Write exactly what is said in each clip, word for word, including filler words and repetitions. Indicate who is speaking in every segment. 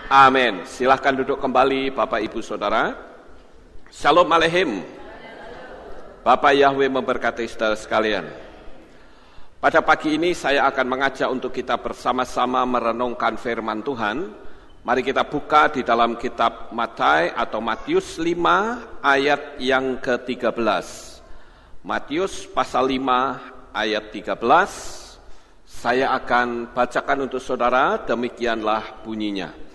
Speaker 1: Amin. Silahkan duduk kembali Bapak Ibu Saudara. Shalom Aleichem. Bapak Yahweh memberkati saudara sekalian. Pada pagi ini saya akan mengajak untuk kita bersama-sama merenungkan firman Tuhan. Mari kita buka di dalam kitab Matai atau Matius lima ayat yang ke tiga belas. Matius pasal lima ayat tiga belas. Saya akan bacakan untuk saudara, demikianlah bunyinya.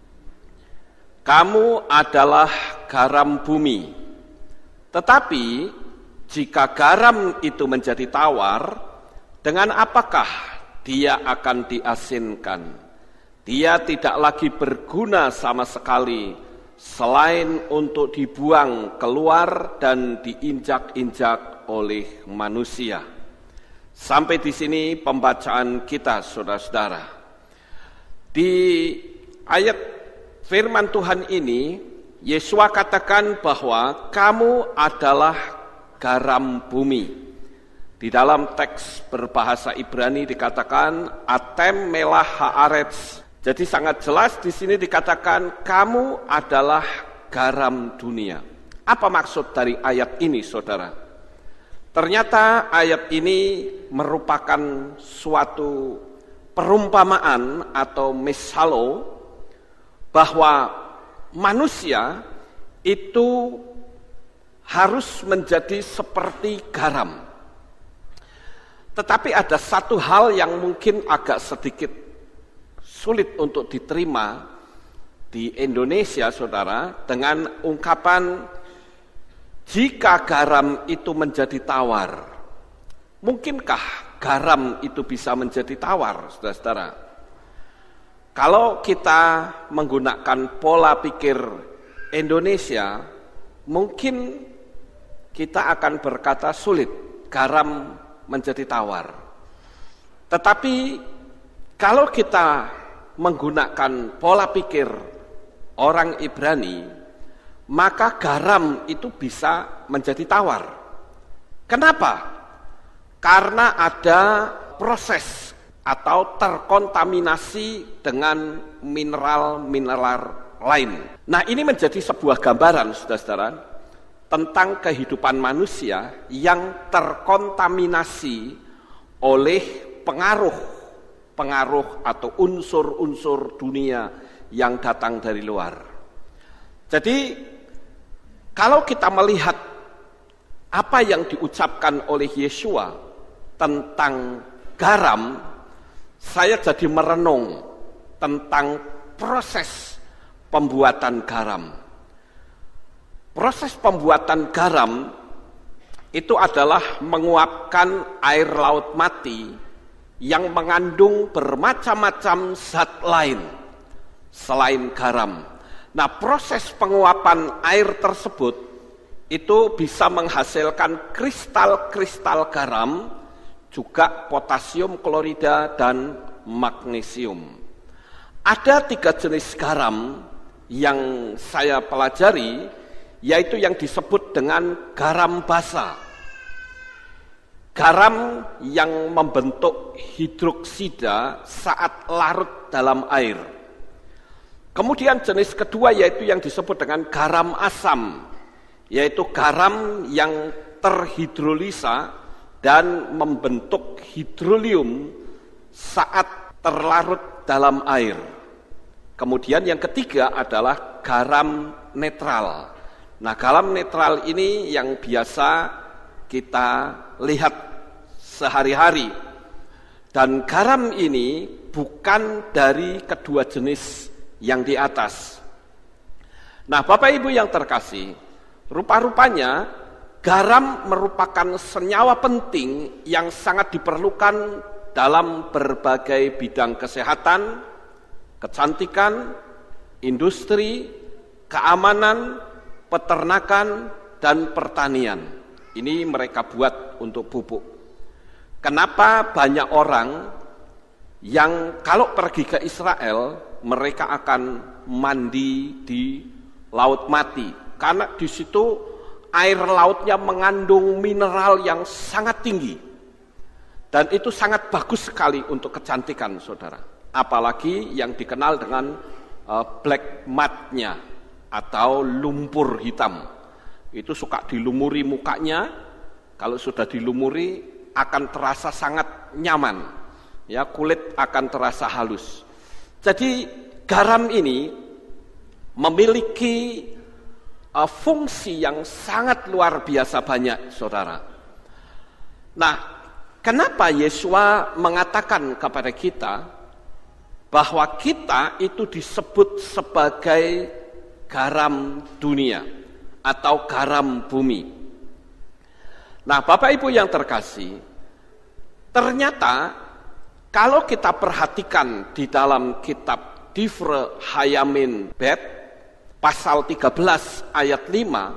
Speaker 1: Kamu adalah garam bumi, tetapi jika garam itu menjadi tawar, dengan apakah dia akan diasinkan? Dia tidak lagi berguna sama sekali, selain untuk dibuang keluar dan diinjak-injak oleh manusia. Sampai di sini pembacaan kita, saudara-saudara. Di ayat firman Tuhan ini, Yesus katakan bahwa kamu adalah garam bumi. Di dalam teks berbahasa Ibrani dikatakan atem melah haaretz. Jadi sangat jelas di sini dikatakan kamu adalah garam dunia. Apa maksud dari ayat ini, saudara? Ternyata ayat ini merupakan suatu perumpamaan atau misalo bahwa manusia itu harus menjadi seperti garam. Tetapi ada satu hal yang mungkin agak sedikit sulit untuk diterima di Indonesia, saudara, dengan ungkapan jika garam itu menjadi tawar. Mungkinkah garam itu bisa menjadi tawar, saudara-saudara? Kalau kita menggunakan pola pikir Indonesia, mungkin kita akan berkata sulit garam menjadi tawar. Tetapi kalau kita menggunakan pola pikir orang Ibrani, maka garam itu bisa menjadi tawar. Kenapa? Karena ada proses atau terkontaminasi dengan mineral-mineral lain. Nah, ini menjadi sebuah gambaran, saudara-saudara, tentang kehidupan manusia yang terkontaminasi oleh pengaruh-pengaruh atau unsur-unsur dunia yang datang dari luar. Jadi, kalau kita melihat apa yang diucapkan oleh Yeshua tentang garam, saya jadi merenung tentang proses pembuatan garam. Proses pembuatan garam itu adalah menguapkan air laut mati yang mengandung bermacam-macam zat lain selain garam. Nah, proses penguapan air tersebut itu bisa menghasilkan kristal-kristal garam, juga potasium klorida dan magnesium. Ada tiga jenis garam yang saya pelajari, yaitu yang disebut dengan garam basa. Garam yang membentuk hidroksida saat larut dalam air. Kemudian jenis kedua yaitu yang disebut dengan garam asam, yaitu garam yang terhidrolisa dan membentuk hidrolium saat terlarut dalam air. Kemudian yang ketiga adalah garam netral. Nah, garam netral ini yang biasa kita lihat sehari-hari. Dan garam ini bukan dari kedua jenis yang di atas. Nah, Bapak Ibu yang terkasih, rupa-rupanya garam merupakan senyawa penting yang sangat diperlukan dalam berbagai bidang kesehatan, kecantikan, industri, keamanan, peternakan, dan pertanian. Ini mereka buat untuk pupuk. Kenapa banyak orang yang kalau pergi ke Israel, mereka akan mandi di Laut Mati? Karena di situ air lautnya mengandung mineral yang sangat tinggi. Dan itu sangat bagus sekali untuk kecantikan, saudara. Apalagi yang dikenal dengan uh, black mud-nya atau lumpur hitam. Itu suka dilumuri mukanya, kalau sudah dilumuri akan terasa sangat nyaman. Ya, kulit akan terasa halus. Jadi garam ini memiliki uh, fungsi yang sangat luar biasa banyak, saudara. Nah, kenapa Yesua mengatakan kepada kita bahwa kita itu disebut sebagai garam dunia atau garam bumi? Nah, Bapak Ibu yang terkasih, ternyata kalau kita perhatikan di dalam kitab Divre Hayamin Bet, pasal tiga belas ayat lima,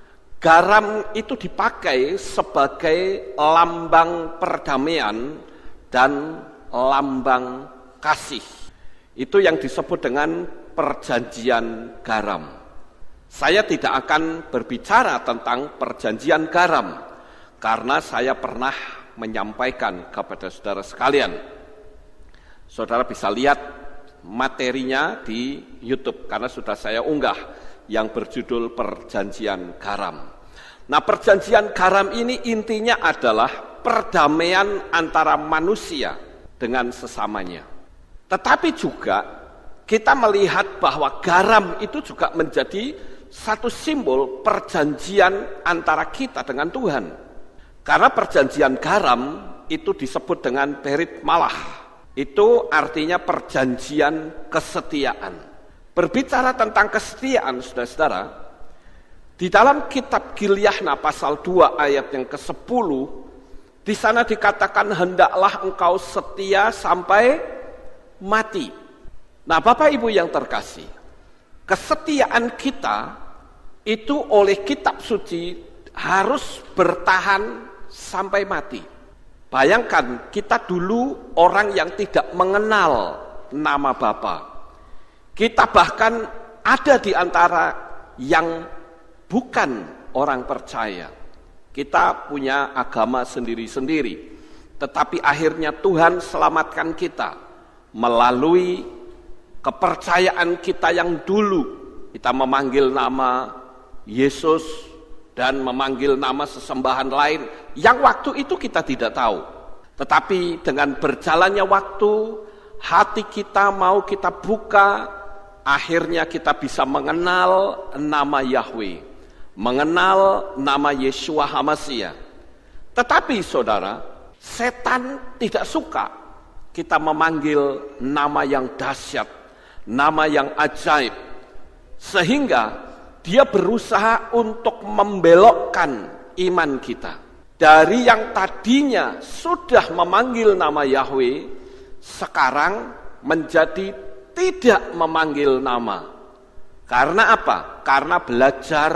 Speaker 1: garam itu dipakai sebagai lambang perdamaian dan lambang kasih. Itu yang disebut dengan perjanjian garam. Saya tidak akan berbicara tentang perjanjian garam, karena saya pernah menyampaikan kepada saudara sekalian. Saudara bisa lihat materinya di YouTube, karena sudah saya unggah yang berjudul perjanjian garam. Nah, perjanjian garam ini intinya adalah perdamaian antara manusia dengan sesamanya. Tetapi juga kita melihat bahwa garam itu juga menjadi satu simbol perjanjian antara kita dengan Tuhan. Karena perjanjian garam itu disebut dengan berit malah. Itu artinya perjanjian kesetiaan. Berbicara tentang kesetiaan, saudara-saudara, di dalam kitab Gilyahna pasal dua ayat yang kesepuluh, di sana dikatakan hendaklah engkau setia sampai mati. Nah, Bapak Ibu yang terkasih, kesetiaan kita itu oleh kitab suci harus bertahan sampai mati. Bayangkan kita dulu orang yang tidak mengenal nama Bapa. Kita bahkan ada di antara yang bukan orang percaya. Kita punya agama sendiri-sendiri. Tetapi akhirnya Tuhan selamatkan kita melalui kepercayaan kita yang dulu. Kita memanggil nama Yesus dan memanggil nama sesembahan lain yang waktu itu kita tidak tahu. Tetapi dengan berjalannya waktu, hati kita mau kita buka, akhirnya kita bisa mengenal nama Yahweh, mengenal nama Yeshua HaMashiach. Tetapi saudara, setan tidak suka kita memanggil nama yang dahsyat, nama yang ajaib, sehingga dia berusaha untuk membelokkan iman kita. Dari yang tadinya sudah memanggil nama Yahweh, sekarang menjadi tidak memanggil nama. Karena apa? Karena belajar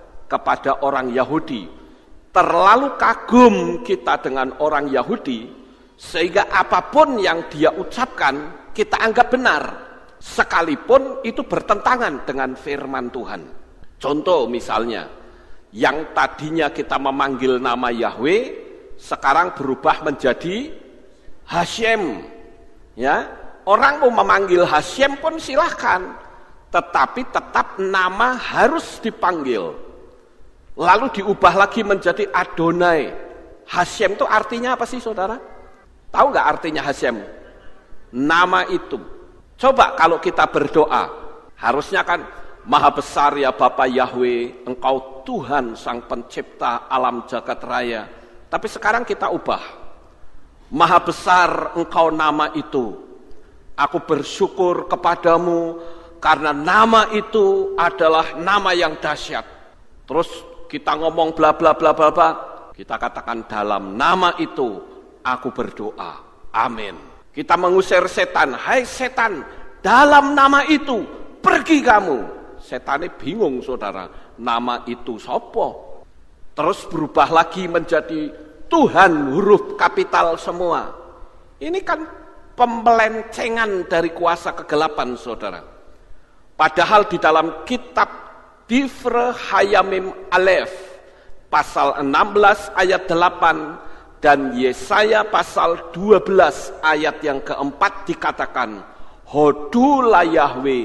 Speaker 1: kepada orang Yahudi. Terlalu kagum kita dengan orang Yahudi, sehingga apapun yang dia ucapkan kita anggap benar, sekalipun itu bertentangan dengan firman Tuhan. Contoh misalnya, yang tadinya kita memanggil nama Yahweh, sekarang berubah menjadi Hashem. Ya, orang mau memanggil Hashem pun silahkan, tetapi tetap nama harus dipanggil. Lalu diubah lagi menjadi Adonai. Hashem itu artinya apa sih, saudara? Tahu nggak artinya Hashem? Nama itu. Coba kalau kita berdoa, harusnya kan Maha besar ya Bapa Yahweh, Engkau Tuhan Sang Pencipta alam jagat raya. Tapi sekarang kita ubah. Maha besar Engkau nama itu. Aku bersyukur kepadamu karena nama itu adalah nama yang dahsyat. Terus kita ngomong bla bla bla bla bla. Kita katakan dalam nama itu aku berdoa. Amin. Kita mengusir setan. Hai setan, dalam nama itu pergi kamu. Setannya bingung, saudara. Nama itu sopo? Terus berubah lagi menjadi Tuhan huruf kapital semua. Ini kan pembelencengan dari kuasa kegelapan, saudara. Padahal di dalam kitab Divre Hayamim Aleph pasal enam belas ayat delapan dan Yesaya pasal dua belas ayat yang keempat dikatakan, Hodulah Yahweh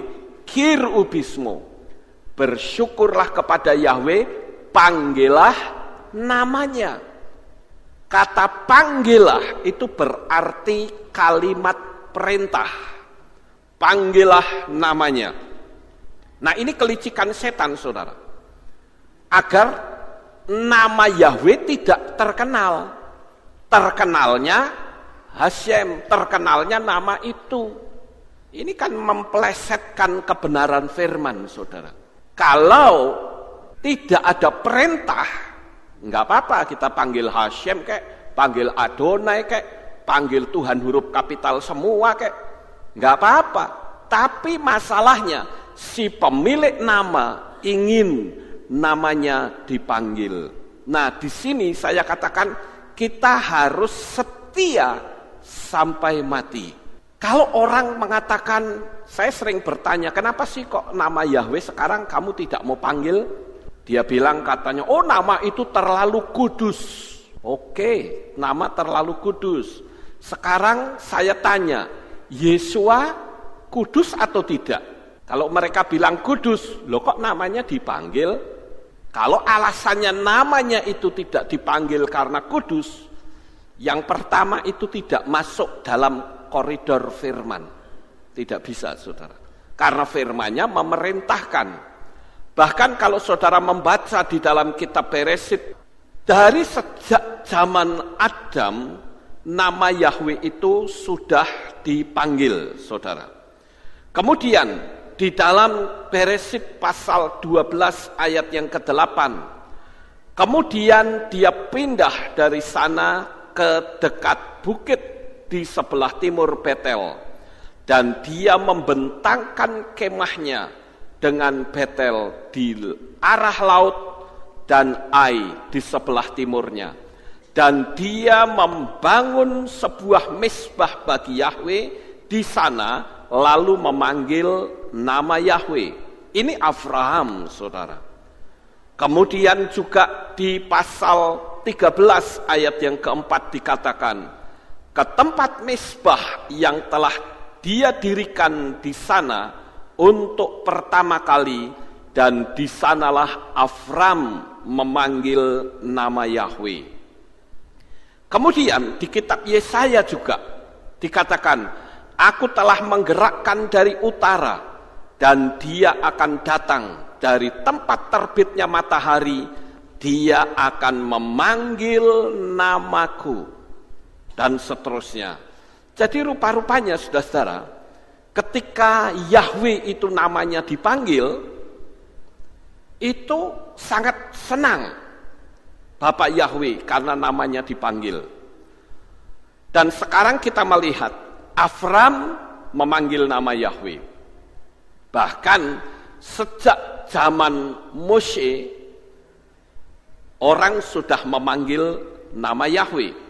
Speaker 1: kirubismo, bersyukurlah kepada Yahweh, panggillah namanya. Kata panggillah itu berarti kalimat perintah. Panggillah namanya. Nah, ini kelicikan setan, saudara. Agar nama Yahweh tidak terkenal. Terkenalnya Hashem, terkenalnya nama itu. Ini kan memplesetkan kebenaran firman, saudara. Kalau tidak ada perintah, enggak apa-apa kita panggil Hashem kek, panggil Adonai kek, panggil Tuhan huruf kapital semua kek, enggak apa-apa. Tapi masalahnya si pemilik nama ingin namanya dipanggil. Nah, di sini saya katakan kita harus setia sampai mati. Kalau orang mengatakan, saya sering bertanya, kenapa sih kok nama Yahweh sekarang kamu tidak mau panggil? Dia bilang katanya, oh nama itu terlalu kudus. Oke, nama terlalu kudus. Sekarang saya tanya, Yesua kudus atau tidak? Kalau mereka bilang kudus, loh kok namanya dipanggil? Kalau alasannya namanya itu tidak dipanggil karena kudus, yang pertama itu tidak masuk dalam koridor firman. Tidak bisa, saudara. Karena firmannya memerintahkan. Bahkan kalau saudara membaca di dalam kitab Beresit, dari sejak zaman Adam, nama Yahweh itu sudah dipanggil, saudara. Kemudian di dalam Beresit pasal dua belas ayat yang kedelapan, kemudian dia pindah dari sana ke dekat bukit di sebelah timur Betel, dan dia membentangkan kemahnya dengan Betel di arah laut dan Ai di sebelah timurnya, dan dia membangun sebuah mezbah bagi Yahweh di sana, lalu memanggil nama Yahweh. Ini Abraham, saudara. Kemudian juga di pasal tiga belas ayat yang keempat dikatakan, ke tempat mezbah yang telah dia dirikan di sana untuk pertama kali, dan di sanalah Avram memanggil nama Yahweh. Kemudian di kitab Yesaya juga dikatakan, aku telah menggerakkan dari utara, dan dia akan datang dari tempat terbitnya matahari, dia akan memanggil namaku, dan seterusnya. Jadi rupa-rupanya, saudara-saudara, ketika Yahweh itu namanya dipanggil, itu sangat senang Bapak Yahweh karena namanya dipanggil. Dan sekarang kita melihat Avram memanggil nama Yahweh. Bahkan sejak zaman Moshe, orang sudah memanggil nama Yahweh.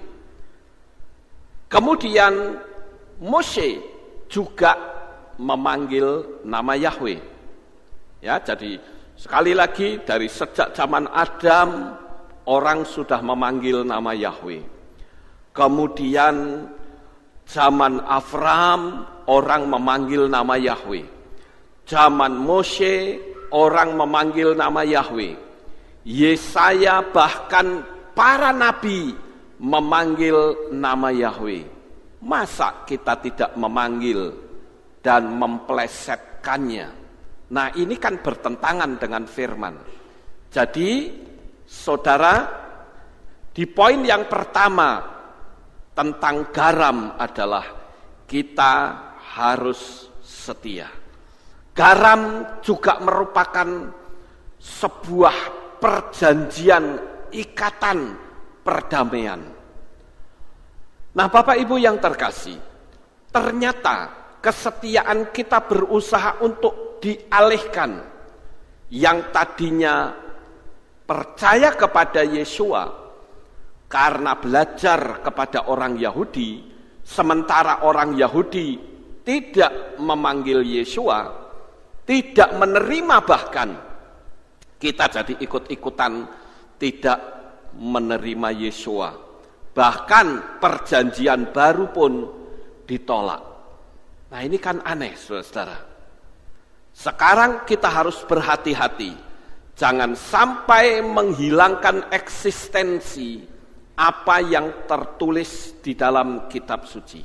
Speaker 1: Kemudian Moshe juga memanggil nama Yahweh. Ya, jadi sekali lagi dari sejak zaman Adam orang sudah memanggil nama Yahweh. Kemudian zaman Avram orang memanggil nama Yahweh. Zaman Moshe orang memanggil nama Yahweh. Yesaya bahkan para nabi memanggil nama Yahweh. Masa kita tidak memanggil dan memplesetkannya? Nah, ini kan bertentangan dengan firman. Jadi, saudara, di poin yang pertama tentang garam adalah kita harus setia. Garam juga merupakan sebuah perjanjian, ikatan perdamaian. Nah, Bapak Ibu yang terkasih, ternyata kesetiaan kita berusaha untuk dialihkan. Yang tadinya percaya kepada Yesua karena belajar kepada orang Yahudi, sementara orang Yahudi tidak memanggil Yesua, tidak menerima, bahkan kita jadi ikut-ikutan tidak menerima Yesua. Bahkan perjanjian baru pun ditolak. Nah, ini kan aneh, saudara-saudara. Sekarang kita harus berhati-hati, jangan sampai menghilangkan eksistensi apa yang tertulis di dalam kitab suci.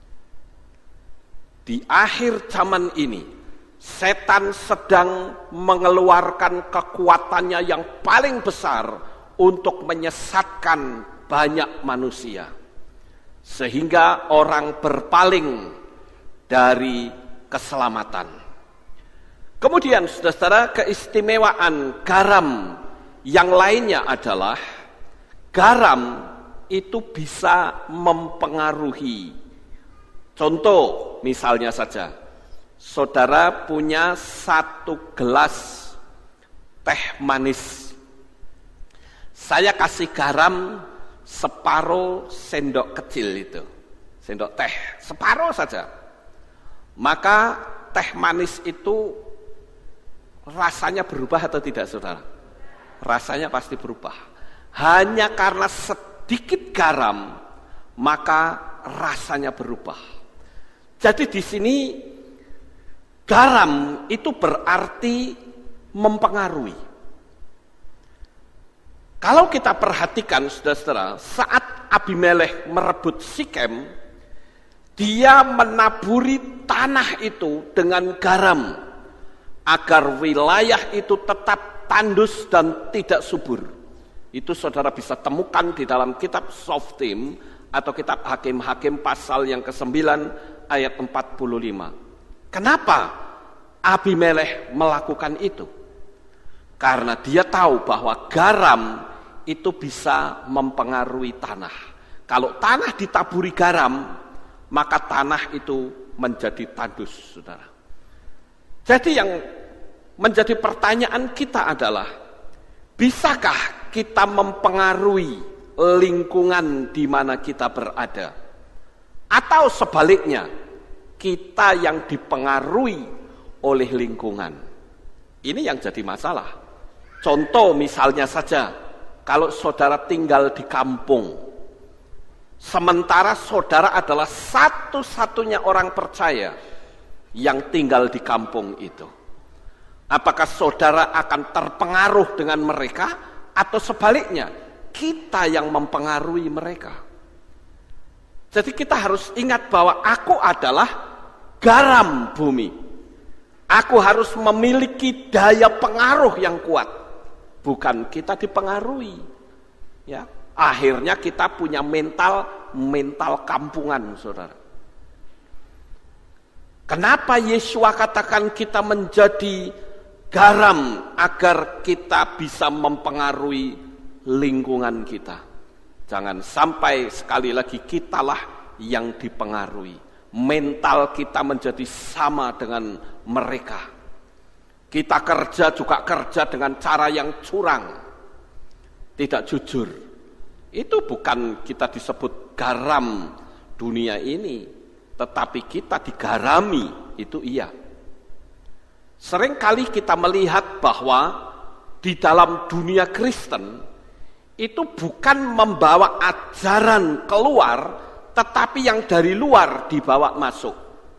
Speaker 1: Di akhir zaman ini, setan sedang mengeluarkan kekuatannya yang paling besar untuk menyesatkan banyak manusia, sehingga orang berpaling dari keselamatan. Kemudian saudara-saudara, keistimewaan garam yang lainnya adalah garam itu bisa mempengaruhi. Contoh misalnya saja, saudara punya satu gelas teh manis. Saya kasih garam separuh sendok kecil itu, sendok teh, separuh saja. Maka teh manis itu rasanya berubah atau tidak, saudara? Rasanya pasti berubah. Hanya karena sedikit garam, maka rasanya berubah. Jadi di sini garam itu berarti mempengaruhi. Kalau kita perhatikan, saudara-saudara, saat Abimelekh merebut Sikem, dia menaburi tanah itu dengan garam, agar wilayah itu tetap tandus dan tidak subur. Itu saudara bisa temukan di dalam kitab Shoftim atau kitab Hakim-Hakim pasal yang kesembilan ayat empat puluh lima. Kenapa Abimelekh melakukan itu? Karena dia tahu bahwa garam itu bisa mempengaruhi tanah. Kalau tanah ditaburi garam, maka tanah itu menjadi tandus, saudara. Jadi yang menjadi pertanyaan kita adalah, bisakah kita mempengaruhi lingkungan di mana kita berada? Atau sebaliknya, kita yang dipengaruhi oleh lingkungan? Ini yang jadi masalah. Contoh misalnya saja, kalau saudara tinggal di kampung, sementara saudara adalah satu-satunya orang percaya yang tinggal di kampung itu, apakah saudara akan terpengaruh dengan mereka, atau sebaliknya, kita yang mempengaruhi mereka? Jadi kita harus ingat bahwa aku adalah garam bumi. Aku harus memiliki daya pengaruh yang kuat, bukan kita dipengaruhi. Ya, akhirnya kita punya mental mental kampungan, saudara. Kenapa Yesua katakan kita menjadi garam agar kita bisa mempengaruhi lingkungan kita? Jangan sampai sekali lagi kitalah yang dipengaruhi. Mental kita menjadi sama dengan mereka. Kita kerja juga kerja dengan cara yang curang, tidak jujur. Itu bukan kita disebut garam dunia ini, tetapi kita digarami, itu iya. Seringkali kita melihat bahwa di dalam dunia Kristen itu bukan membawa ajaran keluar, tetapi yang dari luar dibawa masuk.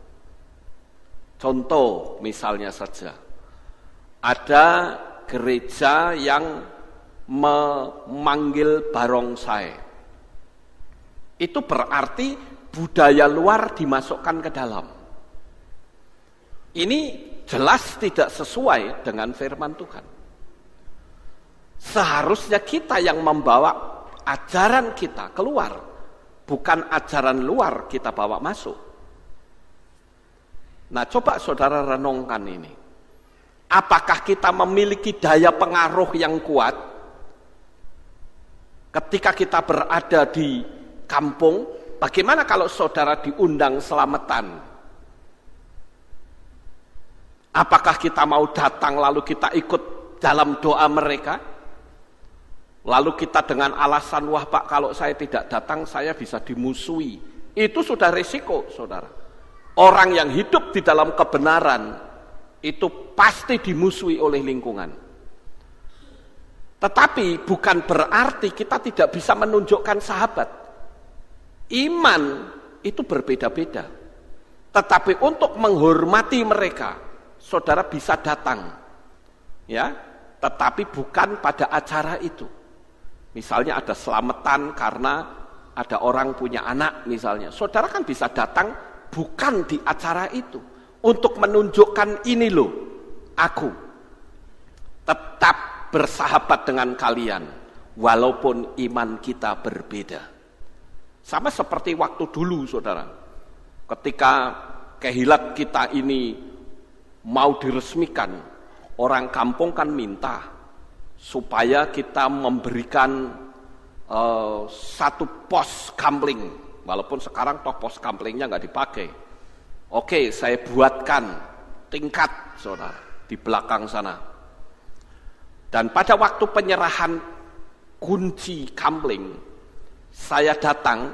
Speaker 1: Contoh misalnya saja, ada gereja yang memanggil barongsai. Itu berarti budaya luar dimasukkan ke dalam. Ini jelas tidak sesuai dengan firman Tuhan. Seharusnya kita yang membawa ajaran kita keluar, bukan ajaran luar kita bawa masuk. Nah, coba saudara renungkan ini. Apakah kita memiliki daya pengaruh yang kuat ketika kita berada di kampung? Bagaimana kalau saudara diundang selamatan? Apakah kita mau datang lalu kita ikut dalam doa mereka? Lalu kita dengan alasan, wah Pak, kalau saya tidak datang saya bisa dimusuhi. Itu sudah risiko, saudara. Orang yang hidup di dalam kebenaran itu pasti dimusuhi oleh lingkungan. Tetapi bukan berarti kita tidak bisa menunjukkan sahabat. Iman itu berbeda-beda. Tetapi untuk menghormati mereka, saudara bisa datang, ya, tetapi bukan pada acara itu. Misalnya ada selamatan karena ada orang punya anak misalnya, saudara kan bisa datang bukan di acara itu, untuk menunjukkan ini loh, aku tetap bersahabat dengan kalian, walaupun iman kita berbeda. Sama seperti waktu dulu saudara, ketika kehilat kita ini mau diresmikan, orang kampung kan minta supaya kita memberikan uh, satu pos kamling, walaupun sekarang toh pos kamlingnya nggak dipakai. Oke, saya buatkan tingkat saudara di belakang sana. Dan pada waktu penyerahan kunci kamling, saya datang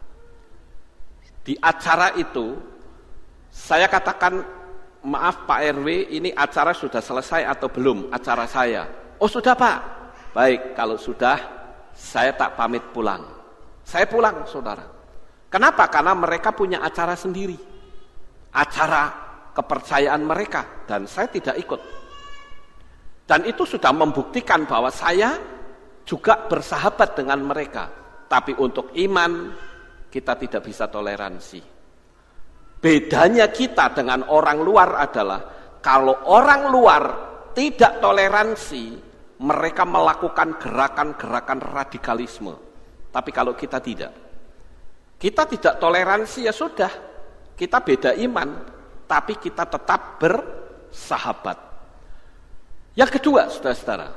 Speaker 1: di acara itu. Saya katakan, maaf Pak R W, ini acara sudah selesai atau belum acara saya? Oh sudah Pak. Baik, kalau sudah saya tak pamit pulang. Saya pulang saudara. Kenapa? Karena mereka punya acara sendiri, acara kepercayaan mereka, dan saya tidak ikut. Dan itu sudah membuktikan bahwa saya juga bersahabat dengan mereka. Tapi untuk iman, kita tidak bisa toleransi. Bedanya kita dengan orang luar adalah, kalau orang luar tidak toleransi, mereka melakukan gerakan-gerakan radikalisme. Tapi kalau kita tidak, kita tidak toleransi, ya sudah, kita beda iman, tapi kita tetap bersahabat. Yang kedua, saudara-saudara,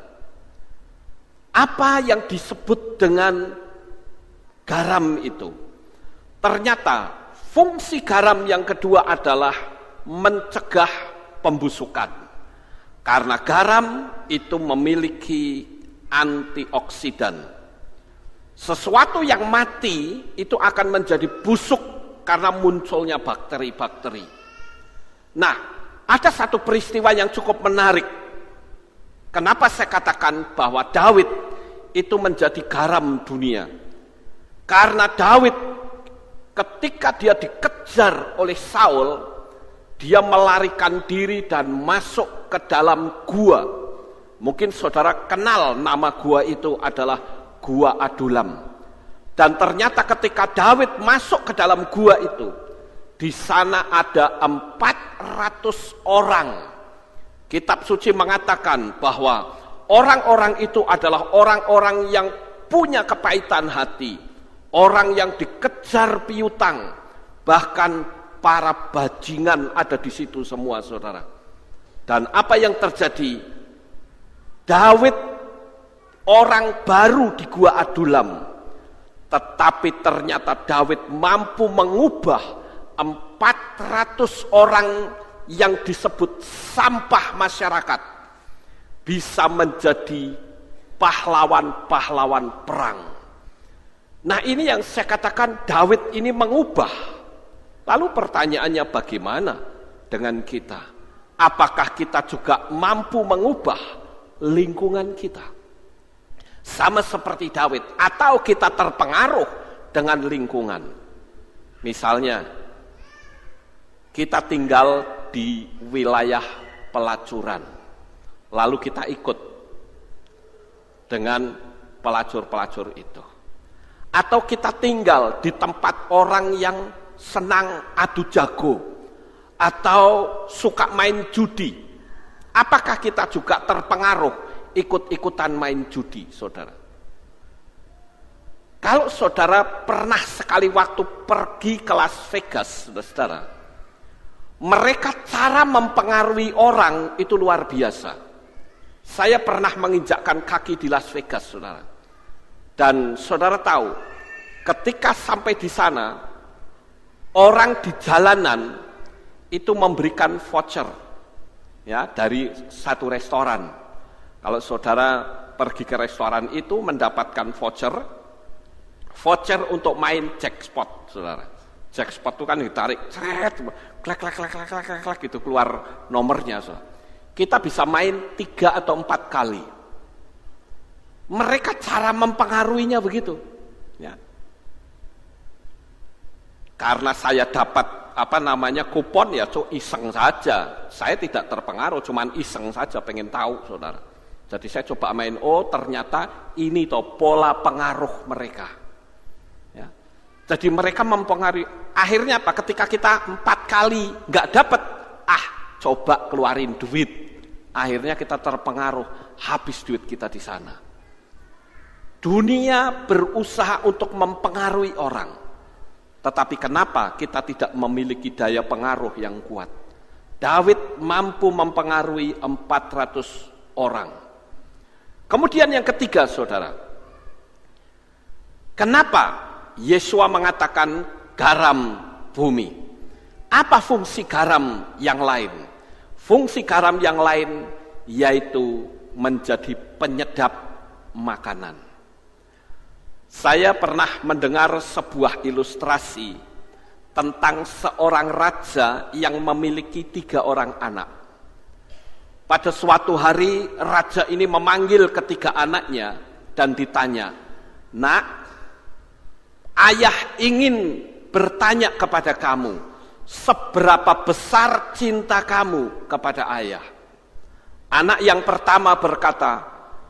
Speaker 1: apa yang disebut dengan garam itu? Ternyata fungsi garam yang kedua adalah mencegah pembusukan. Karena garam itu memiliki antioksidan. Sesuatu yang mati itu akan menjadi busuk karena munculnya bakteri-bakteri. Nah, ada satu peristiwa yang cukup menarik. Kenapa saya katakan bahwa Daud itu menjadi garam dunia? Karena Daud ketika dia dikejar oleh Saul, dia melarikan diri dan masuk ke dalam gua. Mungkin saudara kenal nama gua itu adalah Gua Adulam. Dan ternyata ketika Daud masuk ke dalam gua itu, di sana ada empat ratus orang. Kitab suci mengatakan bahwa orang-orang itu adalah orang-orang yang punya kepahitan hati, orang yang dikejar piutang, bahkan para bajingan ada di situ semua saudara. Dan apa yang terjadi? Daud orang baru di Gua Adulam, tetapi ternyata Daud mampu mengubah empat ratus orang yang disebut sampah masyarakat bisa menjadi pahlawan-pahlawan perang. Nah, ini yang saya katakan Daud ini mengubah. Lalu pertanyaannya, bagaimana dengan kita? Apakah kita juga mampu mengubah lingkungan kita? Sama seperti Daud, atau kita terpengaruh dengan lingkungan? Misalnya, kita tinggal di wilayah pelacuran, lalu kita ikut dengan pelacur-pelacur itu. Atau kita tinggal di tempat orang yang senang adu jago, atau suka main judi. Apakah kita juga terpengaruh ikut-ikutan main judi, saudara? Kalau saudara pernah sekali waktu pergi ke Las Vegas, saudara, mereka cara mempengaruhi orang itu luar biasa. Saya pernah menginjakkan kaki di Las Vegas, saudara. Dan saudara tahu, ketika sampai di sana, orang di jalanan itu memberikan voucher, ya, dari satu restoran. Kalau saudara pergi ke restoran itu mendapatkan voucher, voucher untuk main jackpot, saudara. Jackpot itu kan ditarik, ceret, klek klek klek klek klek klek gitu keluar nomornya, saudara. Kita bisa main tiga atau empat kali. Mereka cara mempengaruhinya begitu, ya. karena saya dapat apa namanya kupon ya so iseng saja. Saya tidak terpengaruh, cuman iseng saja pengen tahu saudara. Jadi saya coba main, oh ternyata ini toh pola pengaruh mereka. Ya. Jadi mereka mempengaruhi. Akhirnya apa? Ketika kita empat kali nggak dapat, ah coba keluarin duit. Akhirnya kita terpengaruh, habis duit kita di sana. Dunia berusaha untuk mempengaruhi orang. Tetapi kenapa kita tidak memiliki daya pengaruh yang kuat? Daud mampu mempengaruhi empat ratus orang. Kemudian yang ketiga, saudara. Kenapa Yesua mengatakan garam bumi? Apa fungsi garam yang lain? Fungsi garam yang lain yaitu menjadi penyedap makanan. Saya pernah mendengar sebuah ilustrasi tentang seorang raja yang memiliki tiga orang anak. Pada suatu hari raja ini memanggil ketiga anaknya dan ditanya, "Nak, ayah ingin bertanya kepada kamu, seberapa besar cinta kamu kepada ayah?" Anak yang pertama berkata,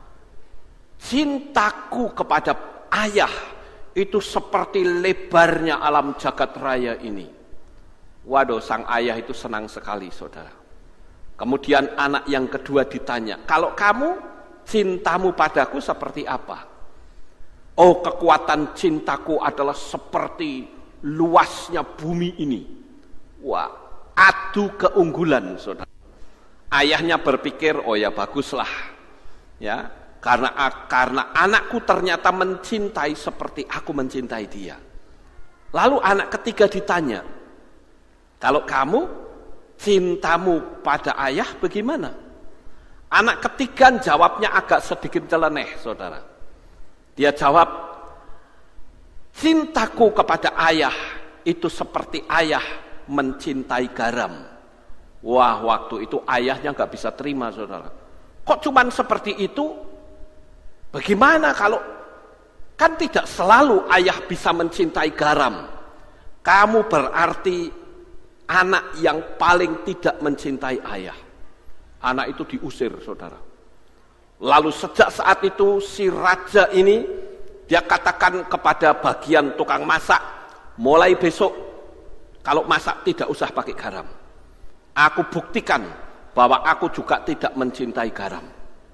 Speaker 1: "Cintaku kepada ayah itu seperti lebarnya alam jagat raya ini." Waduh, sang ayah itu senang sekali, saudara. Kemudian anak yang kedua ditanya, "Kalau kamu, cintamu padaku seperti apa?" "Oh, kekuatan cintaku adalah seperti luasnya bumi ini." Wah, adu keunggulan, saudara. Ayahnya berpikir, oh ya baguslah, ya, karena karena anakku ternyata mencintai seperti aku mencintai dia. Lalu anak ketiga ditanya, "Kalau kamu, cintamu pada ayah bagaimana?" Anak ketiga jawabnya agak sedikit celeneh, saudara. Dia jawab, "Cintaku kepada ayah itu seperti ayah mencintai garam." Wah, waktu itu ayahnya gak bisa terima, saudara. Kok cuman seperti itu? Bagaimana kalau kan tidak selalu ayah bisa mencintai garam? Kamu berarti anak yang paling tidak mencintai ayah. Anak itu diusir, saudara. Lalu sejak saat itu si raja ini dia katakan kepada bagian tukang masak, mulai besok kalau masak tidak usah pakai garam. Aku buktikan bahwa aku juga tidak mencintai garam.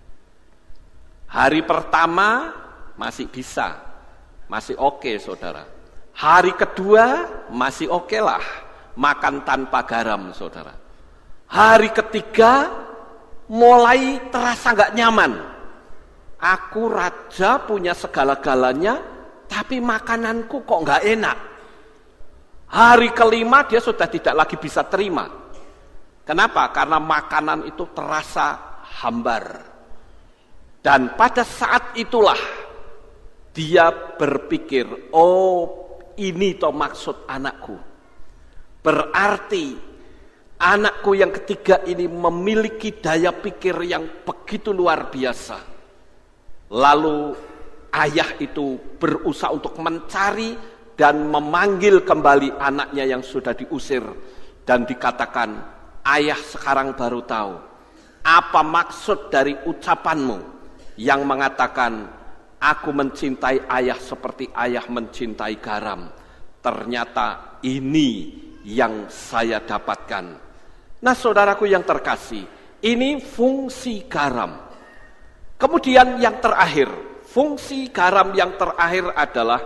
Speaker 1: Hari pertama masih bisa, masih oke, saudara. Hari kedua masih oke lah, makan tanpa garam, saudara. Hari ketiga mulai terasa gak nyaman. Aku raja punya segala-galanya, tapi makananku kok gak enak. Hari kelima dia sudah tidak lagi bisa terima. Kenapa? Karena makanan itu terasa hambar. Dan pada saat itulah dia berpikir, oh ini toh maksud anakku. Berarti anakku yang ketiga ini memiliki daya pikir yang begitu luar biasa. Lalu ayah itu berusaha untuk mencari dan memanggil kembali anaknya yang sudah diusir. Dan dikatakan, "Ayah sekarang baru tahu apa maksud dari ucapanmu yang mengatakan aku mencintai ayah seperti ayah mencintai garam. Ternyata ini yang saya dapatkan." Nah, saudaraku yang terkasih, ini fungsi garam. Kemudian yang terakhir, fungsi garam yang terakhir adalah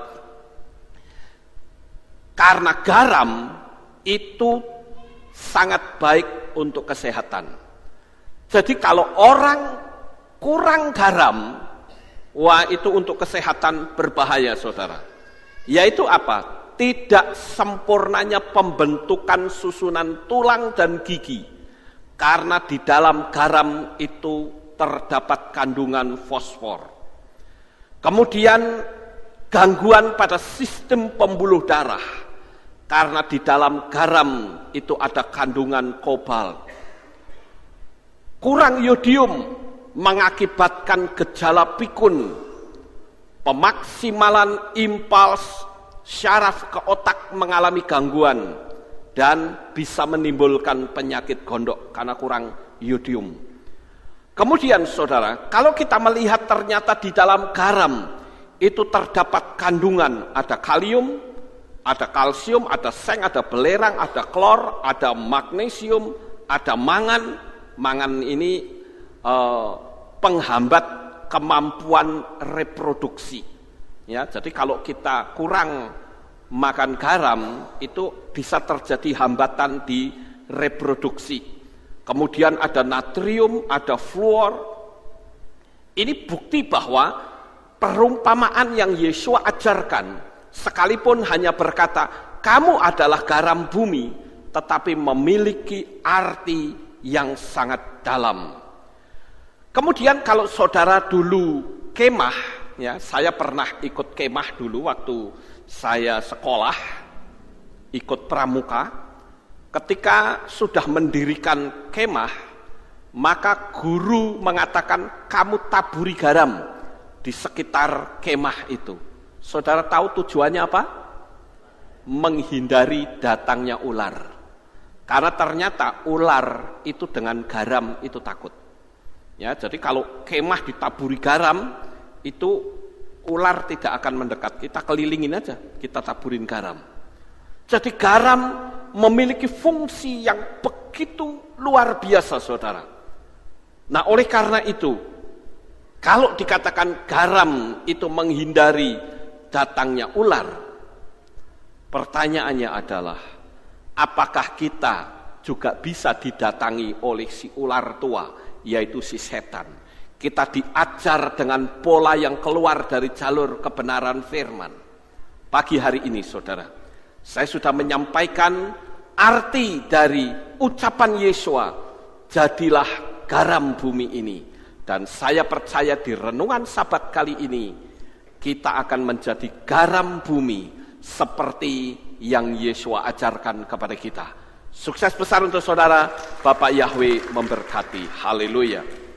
Speaker 1: karena garam itu sangat baik untuk kesehatan. Jadi kalau orang kurang garam, wah itu untuk kesehatan berbahaya, saudara. Yaitu apa? Tidak sempurnanya pembentukan susunan tulang dan gigi. Karena di dalam garam itu terdapat kandungan fosfor. Kemudian gangguan pada sistem pembuluh darah. Karena di dalam garam itu ada kandungan kobalt. Kurang yodium mengakibatkan gejala pikun, pemaksimalan impuls, syaraf ke otak mengalami gangguan dan bisa menimbulkan penyakit gondok karena kurang yodium. Kemudian saudara, kalau kita melihat ternyata di dalam garam itu terdapat kandungan, ada kalium, ada kalsium, ada seng, ada belerang, ada klor, ada magnesium, ada mangan. Mangan ini eh, penghambat kemampuan reproduksi. Ya, jadi kalau kita kurang makan garam itu bisa terjadi hambatan di reproduksi. Kemudian ada natrium, ada fluor. Ini bukti bahwa perumpamaan yang Yesus ajarkan, sekalipun hanya berkata, kamu adalah garam bumi, tetapi memiliki arti yang sangat dalam. Kemudian kalau saudara dulu kemah, ya, saya pernah ikut kemah dulu waktu saya sekolah, ikut pramuka. Ketika sudah mendirikan kemah, maka guru mengatakan kamu taburi garam di sekitar kemah itu. Saudara tahu tujuannya apa? Menghindari datangnya ular. Karena ternyata ular itu dengan garam itu takut. Ya, jadi kalau kemah ditaburi garam, itu ular tidak akan mendekat. Kita kelilingin aja, kita taburin garam. Jadi garam memiliki fungsi yang begitu luar biasa, saudara. Nah, oleh karena itu, kalau dikatakan garam itu menghindari datangnya ular, pertanyaannya adalah, apakah kita juga bisa didatangi oleh si ular tua, yaitu si setan? Kita diajar dengan pola yang keluar dari jalur kebenaran firman. Pagi hari ini, saudara, saya sudah menyampaikan arti dari ucapan Yesua, jadilah garam bumi ini. Dan saya percaya di renungan Sabat kali ini, kita akan menjadi garam bumi seperti yang Yesua ajarkan kepada kita. Sukses besar untuk saudara, Bapak Yahweh memberkati. Haleluya.